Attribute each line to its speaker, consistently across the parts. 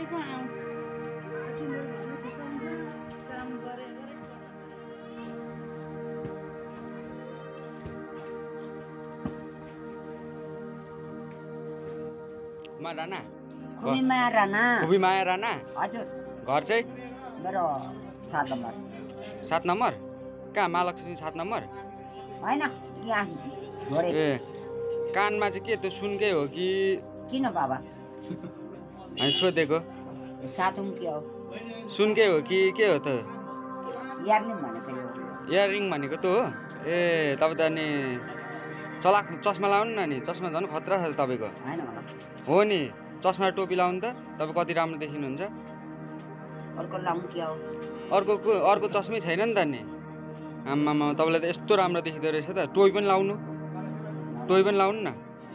Speaker 1: राणा
Speaker 2: खुबीमाया राणा।
Speaker 1: खुबीमाया राणा
Speaker 2: हजुर।
Speaker 1: घर चाहिँ
Speaker 2: मेरो 7 नम्बर।
Speaker 1: 7 नम्बर कहाँ महालक्ष्मी 7 नम्बर
Speaker 2: हैन यहाँ झोरे।
Speaker 1: ए कानमा चाहिँ के त्यो सुनकै हो कि
Speaker 2: किन बाबा
Speaker 1: हामी सोधेको
Speaker 2: साथुङ के हो
Speaker 1: सुनकै हो कि के हो त
Speaker 2: इयररिङ भनेको यो
Speaker 1: इयररिङ भनेको त हो ए तपाईँ त अनि चलाक चस्मा लाउनु न नि चस्मा झन् खतरा छ तपाईँको
Speaker 2: हैन होला
Speaker 1: हो नि चस्मा टोपी लाउनु त तपाईँ कति राम्रो देखिनुहुन्छ
Speaker 2: अर्को लाउनु के हो
Speaker 1: अर्को चस्मै छैन नि त नि आम्मामा तपाईँलाई त यस्तो राम्रो देखिँदो रहेछ त टोपी पनि लाउनु न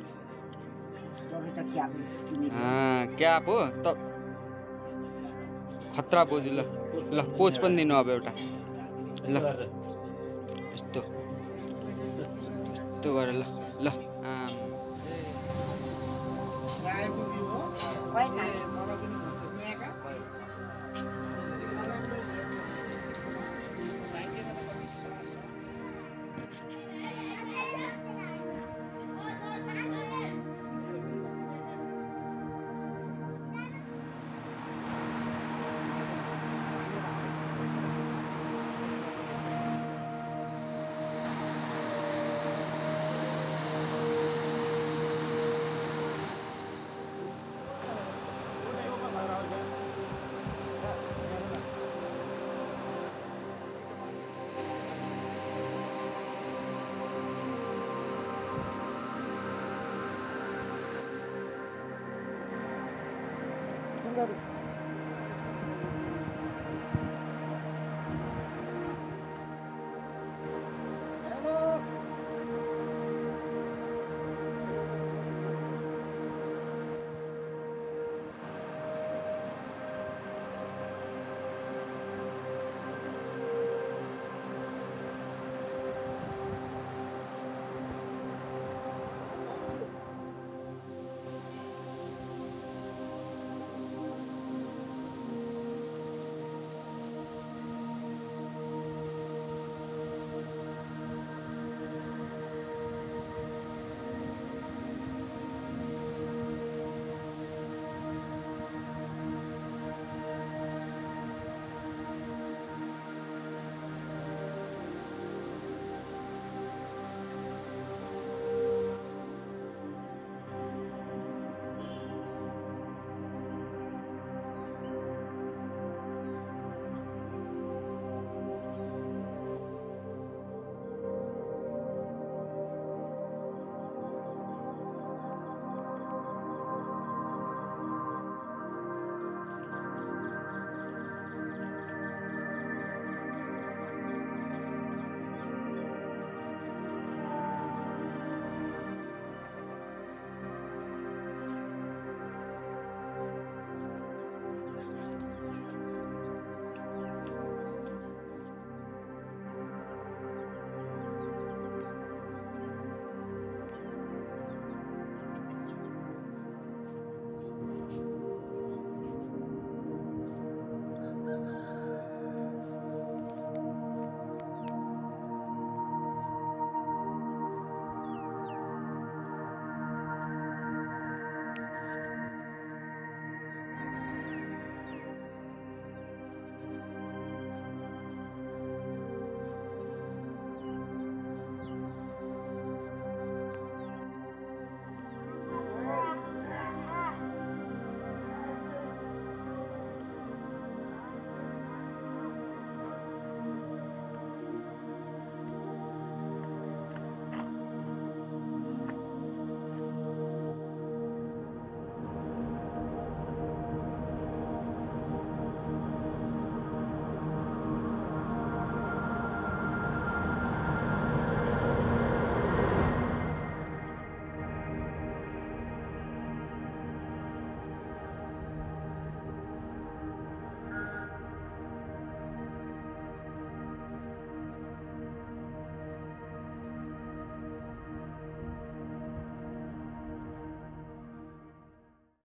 Speaker 1: क्याप हो त खतरा पोज ल पोज पनि दिनु अब एउटा ल यस्तो गरेर ल
Speaker 3: Gracias.